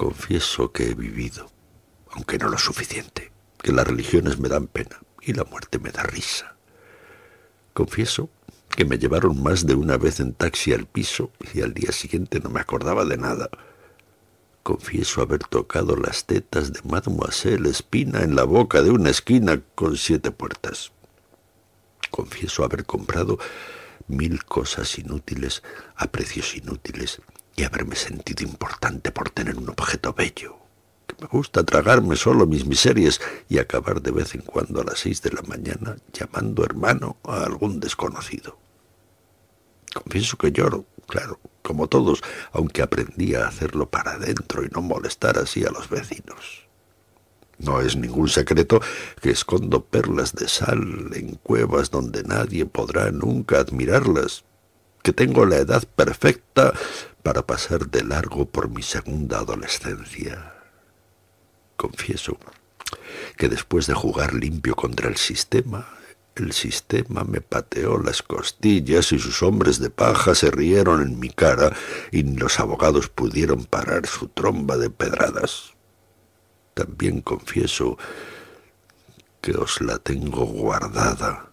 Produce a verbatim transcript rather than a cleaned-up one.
Confieso que he vivido, aunque no lo suficiente, que las religiones me dan pena y la muerte me da risa. Confieso que me llevaron más de una vez en taxi al piso y al día siguiente no me acordaba de nada. Confieso haber tocado las tetas de Mademoiselle Espina en la boca de una esquina con siete puertas. Confieso haber comprado mil cosas inútiles a precios inútiles y haberme sentido importante por tener un objeto bello. Que me gusta tragarme solo mis miserias y acabar de vez en cuando a las seis de la mañana llamando hermano a algún desconocido. Confieso que lloro, claro, como todos, aunque aprendí a hacerlo para adentro y no molestar así a los vecinos. No es ningún secreto que escondo perlas de sal en cuevas donde nadie podrá nunca admirarlas, que tengo la edad perfecta para pasar de largo por mi segunda adolescencia. Confieso que después de jugar limpio contra el sistema, el sistema me pateó las costillas y sus hombres de paja se rieron en mi cara y ni los abogados pudieron parar su tromba de pedradas. También confieso que os la tengo guardada